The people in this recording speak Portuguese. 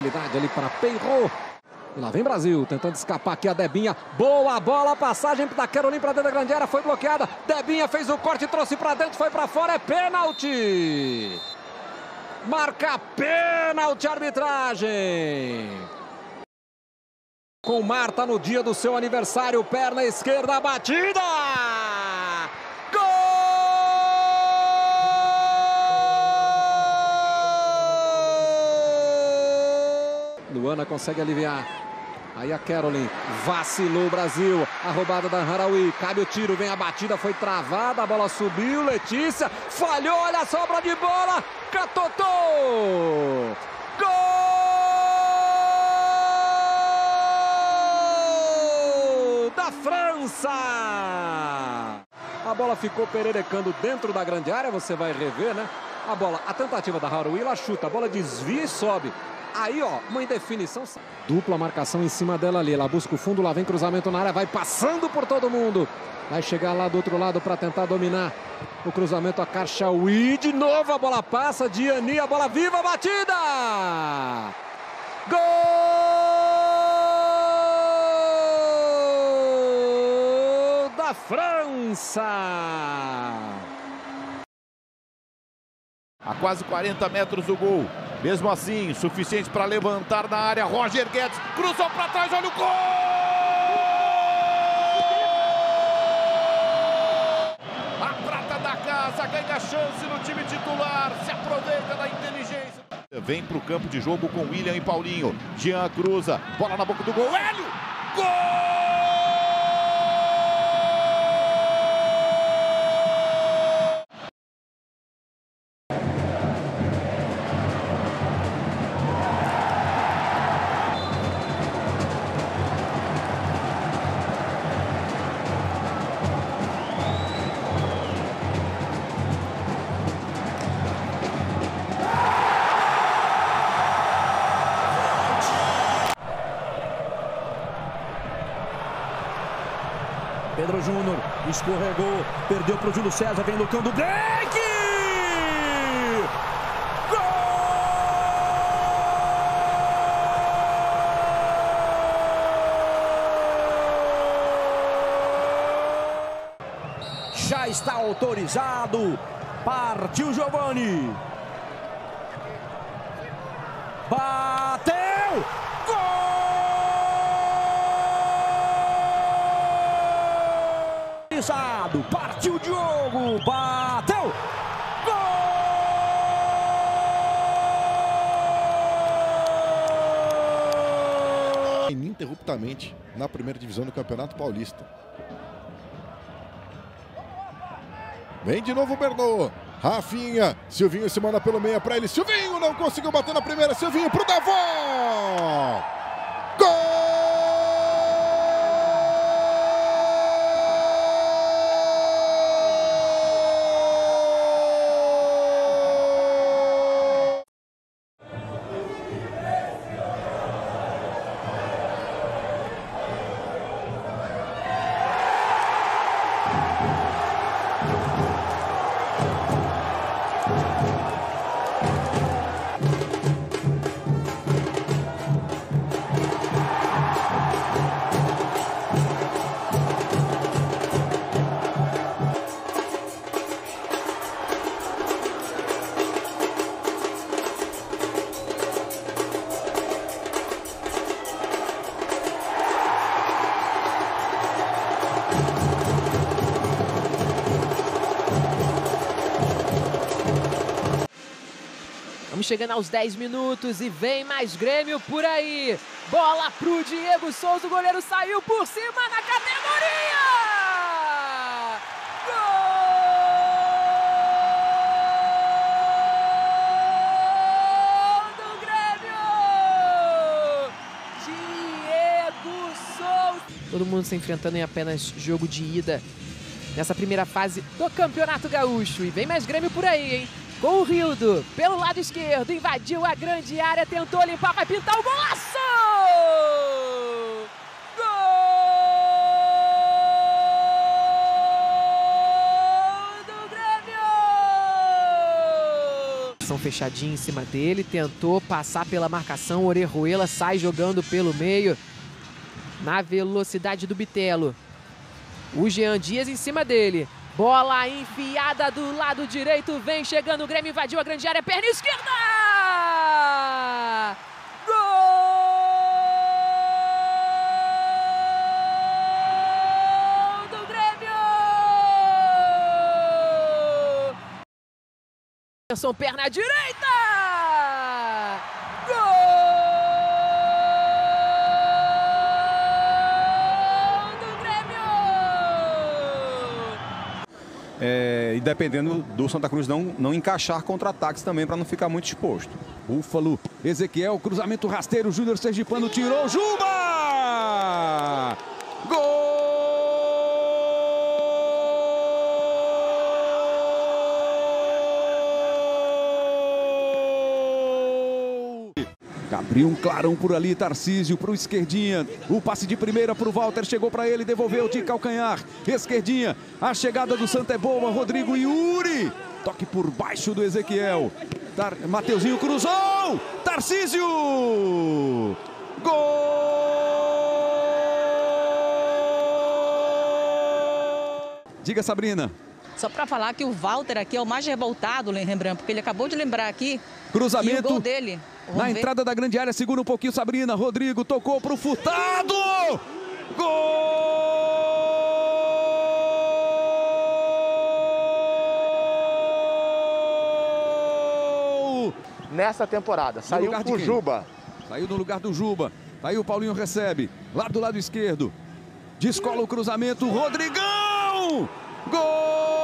Ali para Peirô. E lá vem Brasil, tentando escapar aqui a Debinha. Boa bola, passagem da Caroline para dentro da grande área, foi bloqueada. Debinha fez o corte, trouxe para dentro, foi para fora, é pênalti. Marca pênalti, arbitragem. Com Marta no dia do seu aniversário, perna esquerda, batida. Gol! Luana consegue aliviar. Aí a Caroline, vacilou o Brasil, a roubada da Harawi, cabe o tiro, vem a batida, foi travada, a bola subiu, Letícia, falhou, olha a sobra de bola, Catotou! Gol da França! A bola ficou pererecando dentro da grande área, você vai rever, né? A tentativa da Harawi, ela chuta, a bola desvia e sobe. Aí, ó, uma indefinição. Dupla marcação em cima dela ali. Ela busca o fundo, lá vem cruzamento na área, vai passando por todo mundo. Vai chegar lá do outro lado para tentar dominar o cruzamento. A Karchaoui, de novo a bola passa. Diani, a bola viva, batida! Gol da França! A quase 40 metros do gol. Mesmo assim, suficiente para levantar na área. Roger Guedes cruzou para trás, olha o gol! A prata da casa ganha chance no time titular, se aproveita da inteligência. Vem para o campo de jogo com William e Paulinho. Jean cruza, bola na boca do gol. Hélio! Gol! Pedro Júnior escorregou, perdeu para o Júlio César, vem Lucão do break! Gol! Já está autorizado, partiu Giovani! Bateu! Gol! Partiu o Diogo, bateu, gol! Ininterruptamente na primeira divisão do Campeonato Paulista. Vem de novo o Bernô, Rafinha, Silvinho se manda pelo meio para ele, Silvinho não conseguiu bater na primeira, Silvinho pro Davó! Gol! Vamos chegando aos 10 minutos e vem mais Grêmio por aí. Bola pro Diego Souza, o goleiro saiu por cima na categoria! Gol do Grêmio! Diego Souza! Todo mundo se enfrentando em apenas jogo de ida nessa primeira fase do Campeonato Gaúcho. E vem mais Grêmio por aí, hein? Com o Rildo, pelo lado esquerdo, invadiu a grande área, tentou limpar, vai pintar o golaço! Gol do Grêmio! marcação fechadinha em cima dele, tentou passar pela marcação, Orejuela sai jogando pelo meio, na velocidade do Bitelo. O Jean Dias em cima dele, bola enfiada do lado direito, vem chegando o Grêmio, invadiu a grande área, perna esquerda! Perna direita! Gol do Grêmio! E dependendo do Santa Cruz não encaixar contra-ataques também para não ficar muito exposto. Búfalo, Ezequiel, cruzamento rasteiro, Júnior Sergipano tirou, Juba! Gol! Abriu um clarão por ali, Tarcísio para o esquerdinha. O passe de primeira para o Walter, chegou para ele, devolveu de calcanhar. Esquerdinha, a chegada do Santa é boa, Rodrigo Yuri. Toque por baixo do Ezequiel. Mateuzinho cruzou, Tarcísio! Gol! Diga, Sabrina. Só para falar que o Walter aqui é o mais revoltado, Rembrandt, porque ele acabou de lembrar aqui cruzamento que o gol dele. Na entrada da grande área, segura um pouquinho, Sabrina. Rodrigo tocou para o Furtado. Gol! Nessa temporada, saiu o Juba. Saiu no lugar do Juba. Aí o Paulinho recebe, lá do lado esquerdo. Descola o cruzamento, Rodrigão! Gol!